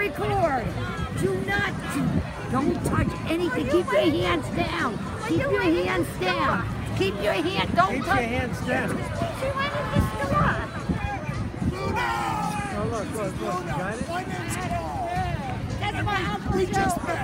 record. Don't touch anything. Keep your hands down. Keep your hands down. Keep your hands. Don't touch. Keep your hands down. She went in the store. Oh, look. You got it? My name's Carl. That's my Uncle We Joe. just met.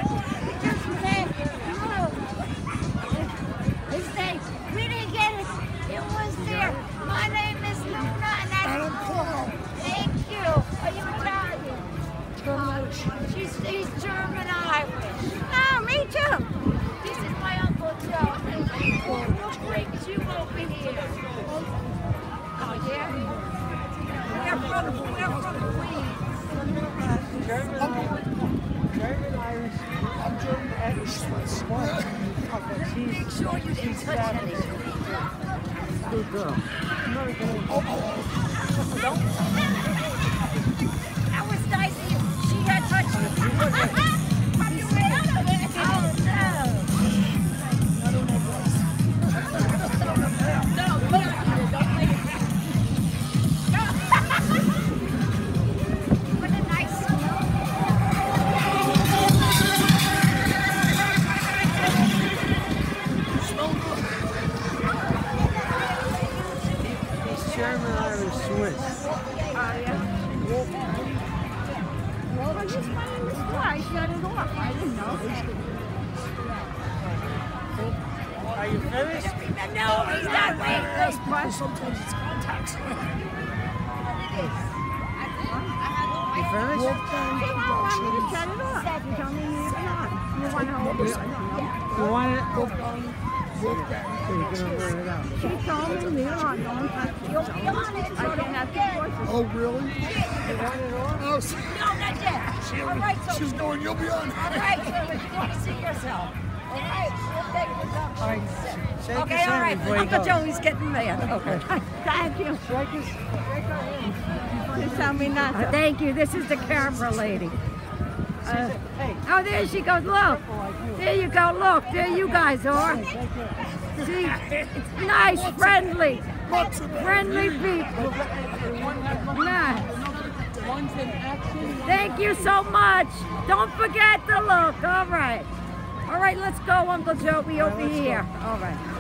His name. We didn't get it. It was there. My name is Luna, and that's. And I'm Carl. Thank you. Are you Italian? She's German Irish. Oh, me too. This is my Uncle Joe. Who brings you over here? Oh, yeah? We're from Queens. German, Irish. I'm German Irish Swiss. Make sure you didn't touch anything. Good girl. That was nice of you. She had touched you. German, Irish, Swiss. Well, I just went in the store. I shut it off. I didn't know. Are you finished? No, he's not waiting. Sometimes it's contacts. You finished? You want me to shut it off? You told me you didn't on. You want to hold it? You want it? Wolfgang. So you can burn it out. She told me leave it on. Don't touch it. You'll be on it. I can't have two voices. Oh, really? You want it on? Oh, so No, not yet. All right, so. she's going, you'll be on. All right, so if you want to see yourself. All right, we'll take this up. All right. Shake Okay, his all hand right. before you Uncle go. Joey's getting mad. Okay. Thank you. Shake his You tell me not to. Thank you. This is the camera lady. Hey. Oh, there she goes. Look. There you go. Look. There you guys are. See, it's nice, friendly people. Nice. Thank you so much. Don't forget to look. All right. All right, let's go, Uncle Joey, over here. All right.